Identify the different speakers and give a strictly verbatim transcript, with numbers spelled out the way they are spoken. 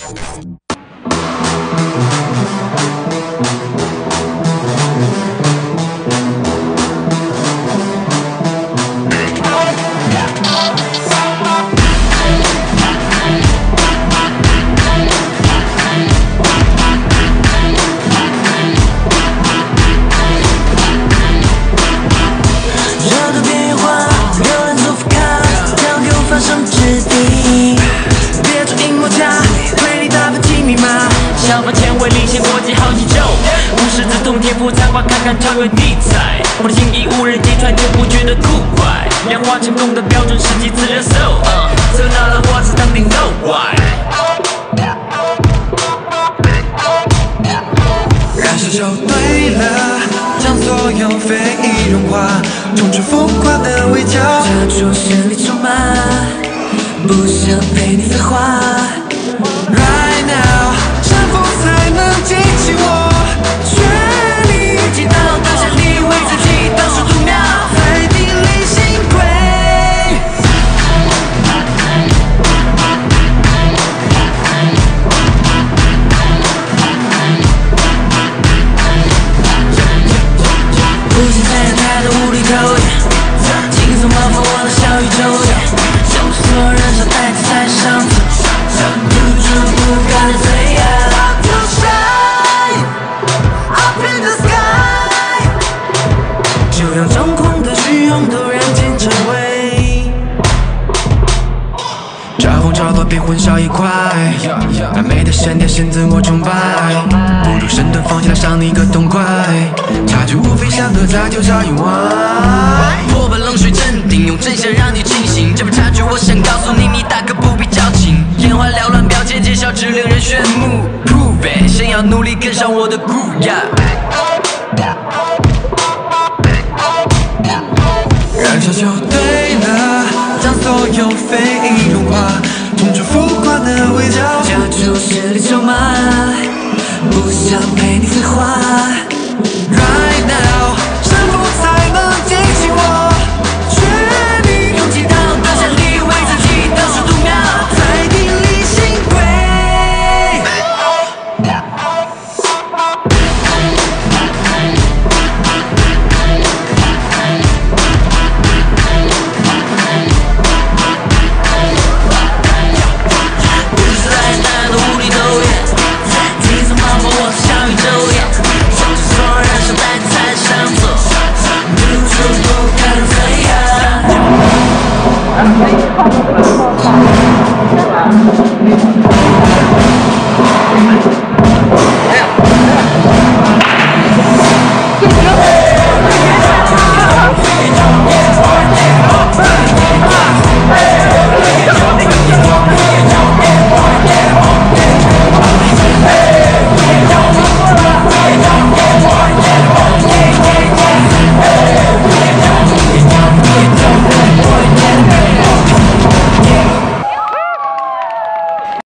Speaker 1: 想法前卫领先国际好几周，无师自通天赋才华，看看超越地彩。我的心意无人击穿，就不觉得酷快。量化成功的标准是几次热搜，测到了我是当顶 no why。
Speaker 2: 燃烧就对了，将所有非议融化，冲出浮夸的围剿。
Speaker 3: 假装实力充满，不想陪你废话。
Speaker 2: Right now。才能激起我全力击倒当下你为自己倒数度秒，在地里心归。
Speaker 3: 不信在太多无厘头，轻松冒犯我的小宇宙，用所有人生代替在上头，不住不甘的罪恶。让张狂的虚荣突然间成为
Speaker 2: 招风招舵变混淆一块，完美的闪电显自我崇拜，不如身段放弃来赏你一个痛快，差距无非相隔在就差意外。
Speaker 4: 破本冷水镇定，用真相让你清醒，这份差距我想告诉你，你大可不必矫情，眼花缭乱表情揭晓只令人炫目 Prove it， 想要努力跟上我的 groove yeah。
Speaker 2: 燃烧就对了，将所有非议融化，冲出浮夸的围剿。
Speaker 3: 假装实力充满，不想陪你废话。
Speaker 2: Right now， 胜负才能激起我全力
Speaker 3: 勇气到当下你为自己倒数度秒，
Speaker 2: 在地里心归。
Speaker 5: Thank you.